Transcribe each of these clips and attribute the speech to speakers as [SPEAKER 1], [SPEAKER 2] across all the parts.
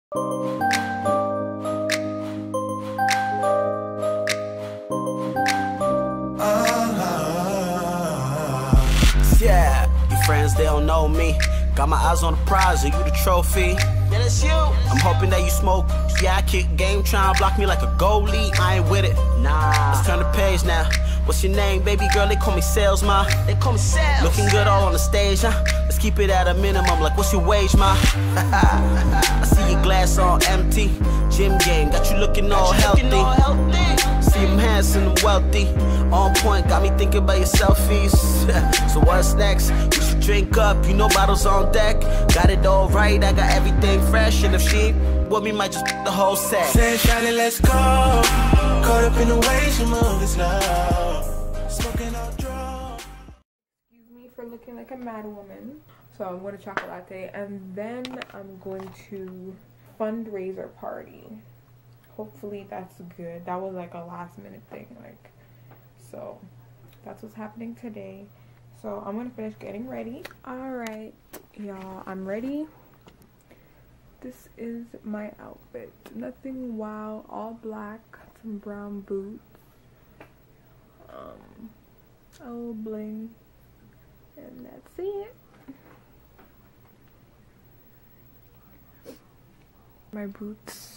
[SPEAKER 1] Yeah, your friends, they don't know me. Got my eyes on the prize, are you the trophy? Yeah, that's you. I'm hoping that you smoke. Yeah, I kick game, trying to block me like a goalie. I ain't with it. Nah. Let's turn the page now. What's your name, baby girl? They call me Sales, ma. They call me Sales. Looking good all on the stage, huh? Let's keep it at a minimum. Like, what's your wage, ma? I see your glass all empty. Gym game, got you looking all healthy. See him handsome and wealthy. On point, got me thinking about your selfies. So what's next? We should drink up, you know bottles on deck. Got it all right, I got everything fresh. And if she ain't with me, might just the whole set.
[SPEAKER 2] Say, shawty, let's go. Caught up in the way she move is slow. Smoking all drugs.
[SPEAKER 3] Excuse me for looking like a mad woman. So I'm going to chocolate latte, and then I'm going to fundraiser party. Hopefully that's good. That was like a last minute thing, like, so that's what's happening today. So I'm gonna finish getting ready. All right, y'all, I'm ready. This is my outfit. Nothing wow, all black, some brown boots, a little bling, and that's it. My boots.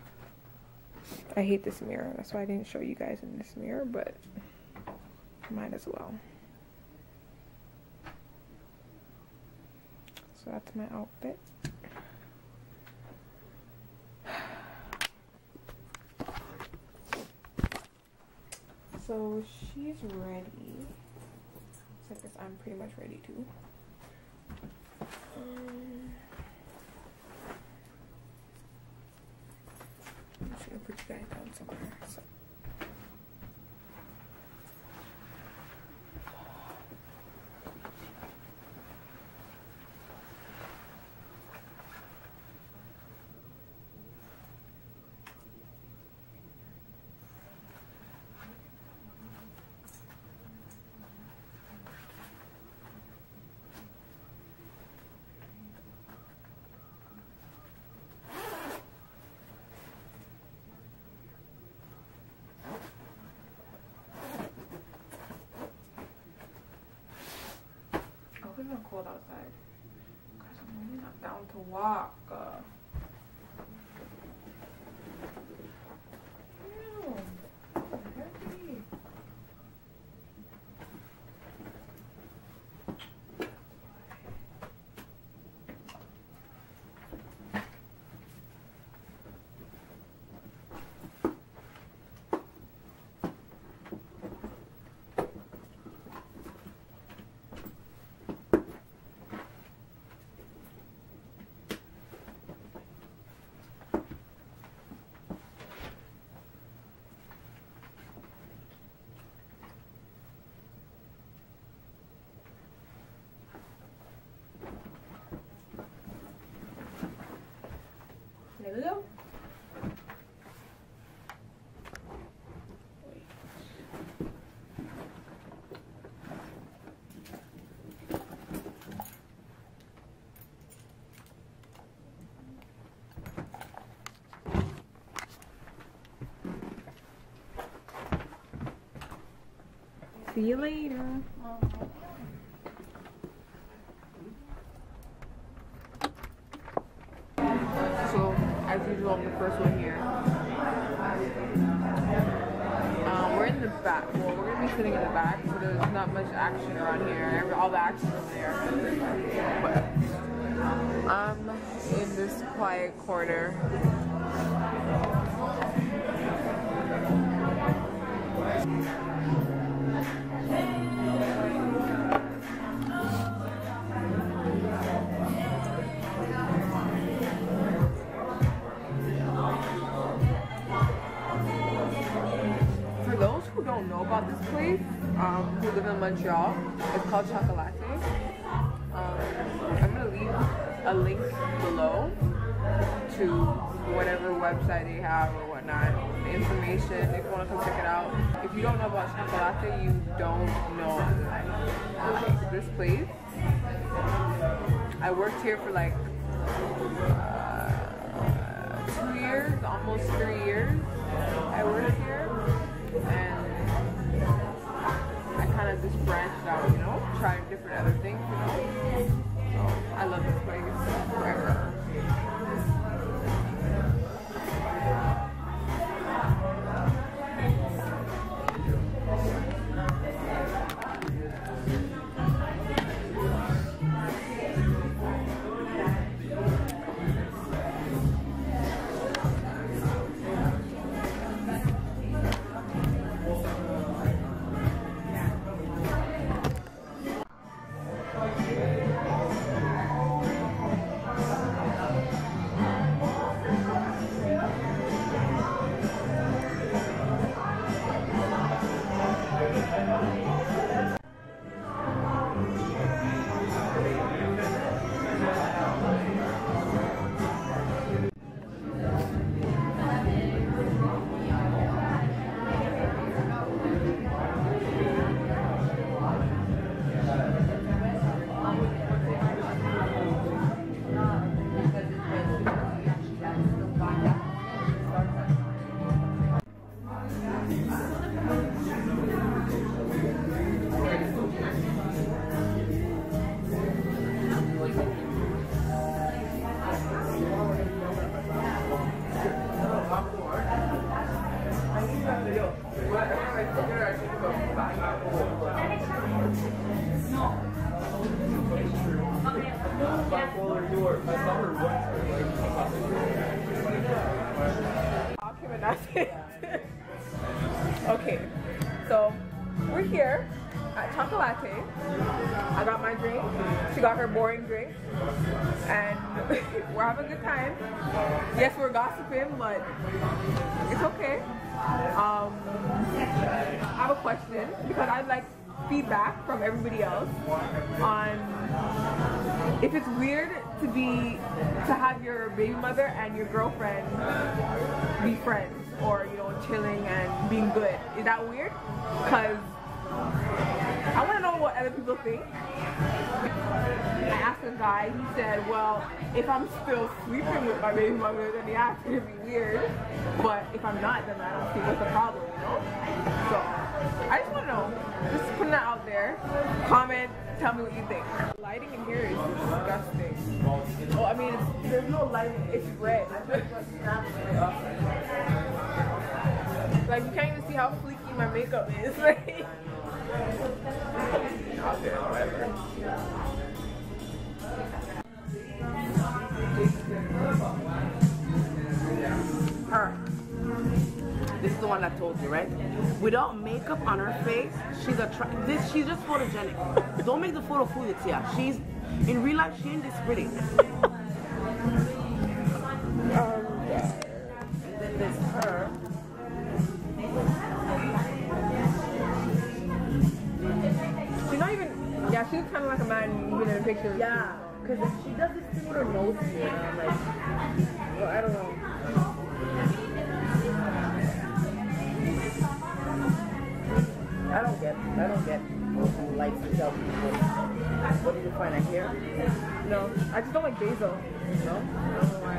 [SPEAKER 3] I hate this mirror, that's why I didn't show you guys in this mirror, but might as well. So that's my outfit. So she's ready. So I guess I'm pretty much ready too. I'm just gonna put you guys down somewhere. So. It's not cold outside because I'm really not down to walk. Ew, heavy. There we go. See you later. So, as usual, I'm the first one here. We're in the back. Well, we're gonna be sitting in the back, so there's not much action around here. All the action over there. But I'm in this quiet corner. Don't know about this place, who live in Montreal. It's called Chocolate. I'm gonna leave a link below to whatever website they have or whatnot, the information if you want to come check it out. If you don't know about Chocolate, you don't know like this place. I worked here for like years, almost 3 years I worked here, and I kind of just branched out, you know, tried different other things, you know. So I love this place forever. Okay, so we're here at Chocolate. I got my drink, she got her boring drink, and we're having a good time. Yes, we're gossiping, but it's okay. I have a question because I'd like feedback from everybody else on if it's weird to have your baby mother and your girlfriend be friends, or you know, chilling and being good. Is that weird? Because I want to know what other people think. I asked a guy, he said, well, if I'm still sleeping with my baby mother, then yeah, it's gonna be weird. But if I'm not, then I don't see what's the problem, you know? So I just want to know. Just putting that out there. Comment, tell me what you think. Lighting in here is disgusting. Oh, I mean, there's no lighting. It's red. Like, you can't even see how fleeky my makeup is.
[SPEAKER 4] Her. This is the one that told you, right? Without makeup on her face, she's she's just photogenic. Don't make the photo fool you, Tia. She's in real life, she ain't this pretty. And then there's her.
[SPEAKER 3] She's not even. Yeah, she's kind of like a man even in a picture.
[SPEAKER 4] Yeah, because she does this thing with her nose here, and I'm like, well, I don't know. I don't get lights to tell people. What did you find out here?
[SPEAKER 3] No, I just don't like basil.
[SPEAKER 4] No? I don't know why.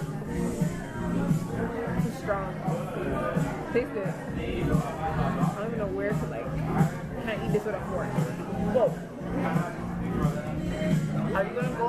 [SPEAKER 3] It's too strong. Taste it. I don't even know where to like. Can I eat this with a fork?
[SPEAKER 4] Whoa. Are you gonna go?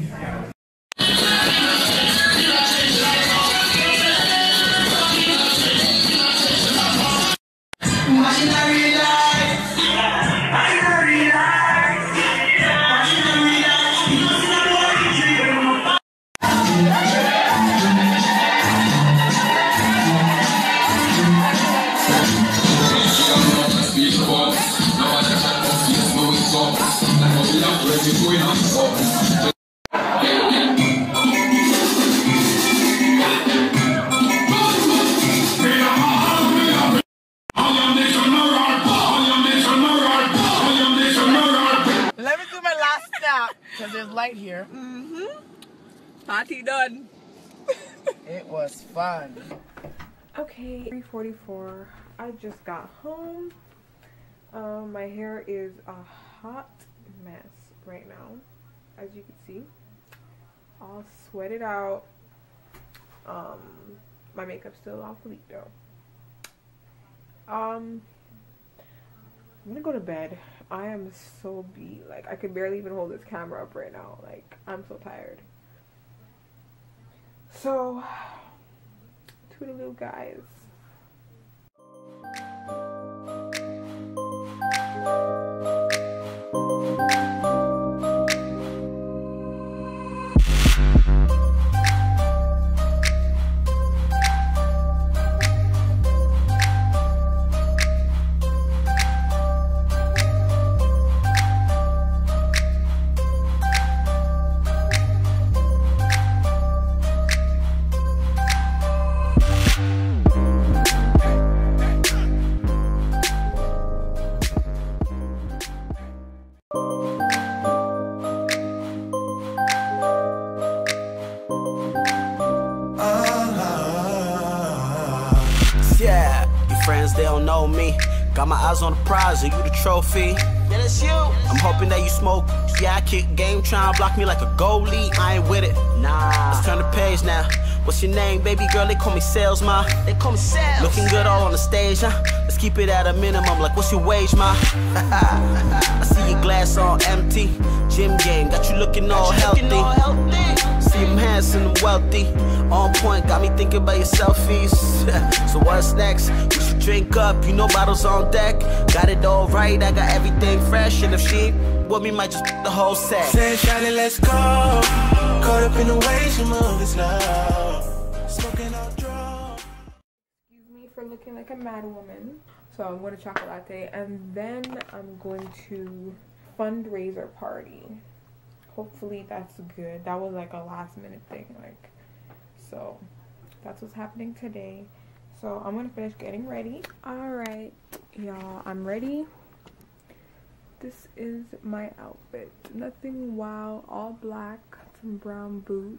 [SPEAKER 4] Let me do my last snap because there's light here.
[SPEAKER 3] Party done.
[SPEAKER 4] It was fun.
[SPEAKER 3] Okay, 3:44. I just got home. My hair is a hot mess right now, as you can see. All sweated out. my makeup's still on fleek though. I'm gonna go to bed. I am so beat. Like, I can barely even hold this camera up right now. Like, I'm so tired. So, toodaloo, guys.
[SPEAKER 1] Yeah, your friends, they don't know me. Got my eyes on the prize, are you the trophy? Yeah, that's you. I'm hoping that you smoke. Yeah, I kick game, trying to block me like a goalie. I ain't with it. Nah. Let's turn the page now. What's your name, baby girl? They call me Sales, ma. They call me Sales. Looking good all on the stage, huh? Let's keep it at a minimum. Like, what's your wage, ma? I see your glass all empty. Gym game got you looking all healthy. See him handsome and wealthy. On point, got me thinking about your selfies. So what's next? We should drink up, you know, bottles on deck. Got it all right, I got everything fresh. And if she ain't with me, might just the whole set.
[SPEAKER 2] Say, shawty, let's go. Caught up in the way she moves slow. Smoking on drugs.
[SPEAKER 3] Excuse me for looking like a mad woman. So I'm going to chocolate latte, and then I'm going to fundraiser party. Hopefully that's good. That was like a last minute thing, like, so that's what's happening today. So I'm gonna finish getting ready. All right, y'all, I'm ready. This is my outfit. Nothing wild, all black, some brown boots,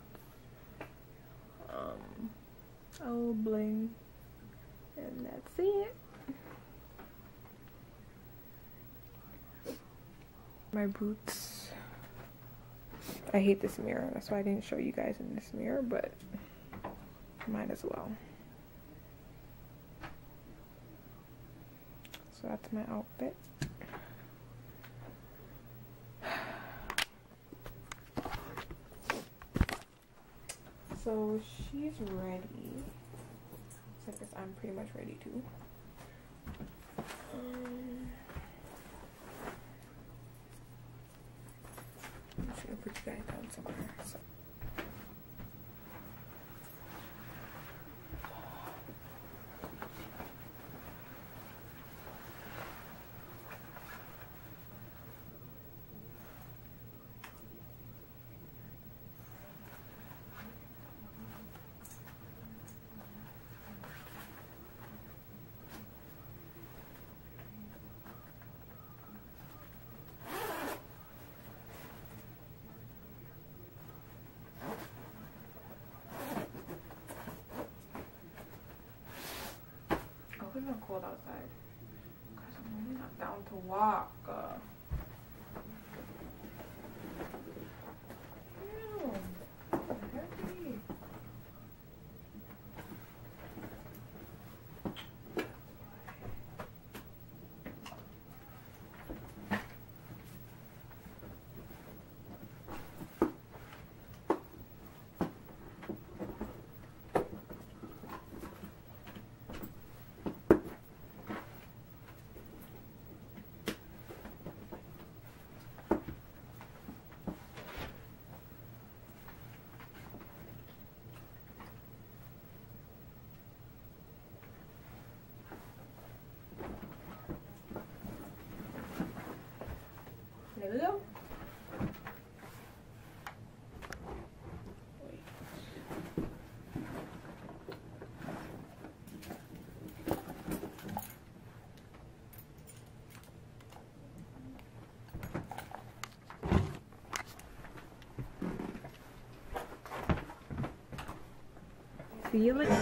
[SPEAKER 3] a little bling, and that's it. My boots. I hate this mirror, that's why I didn't show you guys in this mirror, but might as well. So that's my outfit. So she's ready. So I guess I'm pretty much ready too. I'm just gonna put you guys down somewhere. So. It's not cold outside. Gosh, I'm really not down to walk. Ew. Heavy. There we go. See you later.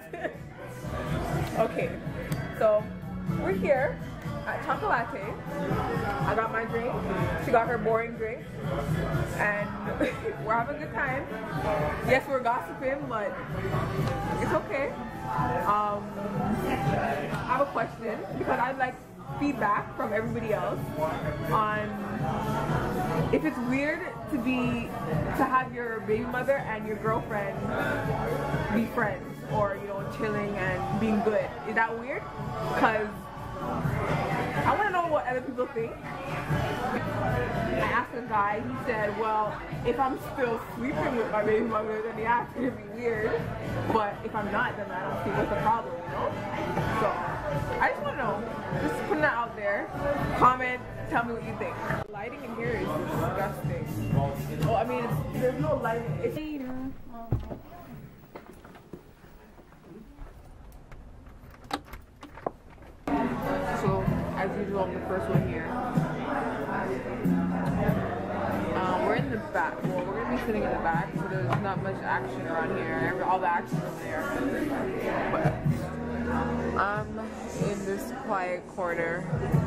[SPEAKER 3] Okay, so we're here at Chocolate. I got my drink, she got her boring drink, and we're having a good time. Yes, we're gossiping, but it's okay. I have a question because I'd like feedback from everybody else on if it's weird to have your baby mother and your girlfriend be friends, or you know, chilling and being good. Is that weird? Because I want to know what other people think. I asked a guy, he said, well, if I'm still sleeping with my baby mother, then yeah, it's gonna be weird. But if I'm not, then I don't see what's the problem, you know? So, I just want to know. Just putting that out there. Comment, tell me what you think. Lighting in here is disgusting. Well, I mean, there's no lighting. It's so, as usual, I'm the first one here. We're in the back. Well, we're going to be sitting in the back, so there's not much action around here. All the action's over there. But I'm in this quiet corner.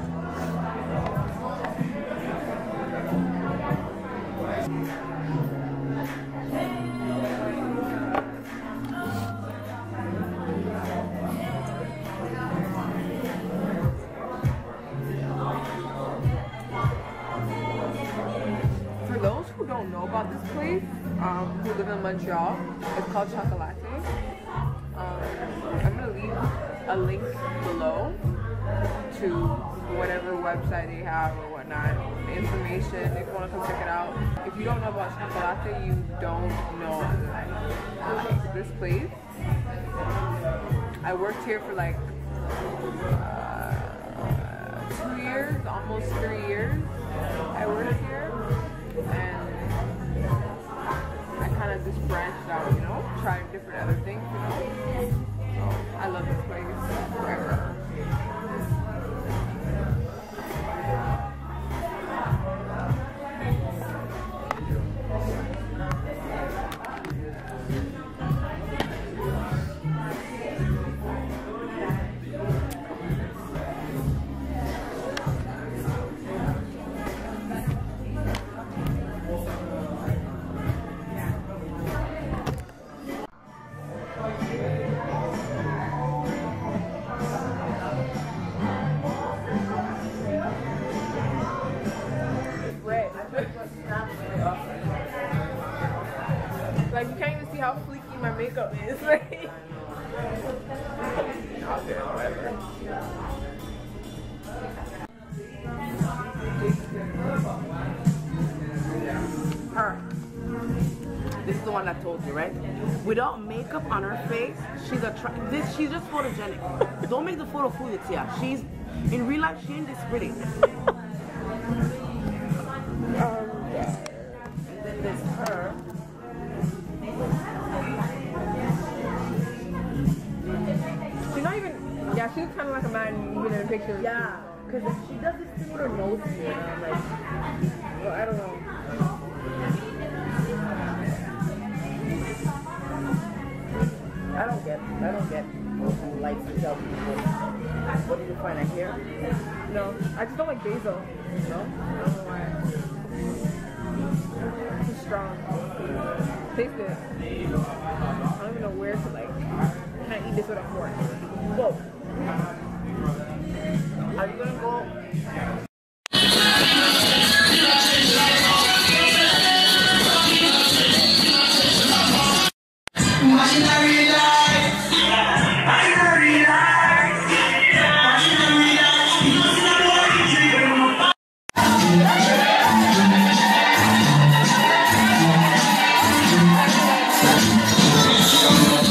[SPEAKER 3] Don't know about this place, who live in Montreal. It's called Chocolate. I'm gonna leave a link below to whatever website they have or whatnot, the information if you want to come check it out. If you don't know about Chocolate, you don't know this place. I worked here for like 2 years, almost 3 years. I worked here, and I kind of just branched out, you know, tried different other things, you know. So I love this place forever. Like, you can't even see how fleeky my makeup is. Like,
[SPEAKER 4] Her. This is the one I told you, right? Without makeup on her face, she's she's just photogenic. Don't make the photo fool it, yeah. She's in real life, she ain't this pretty. And then there's her.
[SPEAKER 3] she's not even, yeah, she's kind of like a man even in a picture.
[SPEAKER 4] Yeah, because she does this thing with her nose here, and I'm like, well, I don't know. I don't get who likes to tell people. What did you find out here?
[SPEAKER 3] No, I just don't like basil.
[SPEAKER 4] No? I don't know why.
[SPEAKER 3] It's too strong. Taste it. I don't even know where to, like, can I eat this with a fork?
[SPEAKER 4] Whoa. Are you gonna go?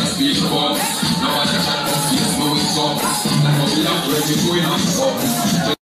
[SPEAKER 5] Now I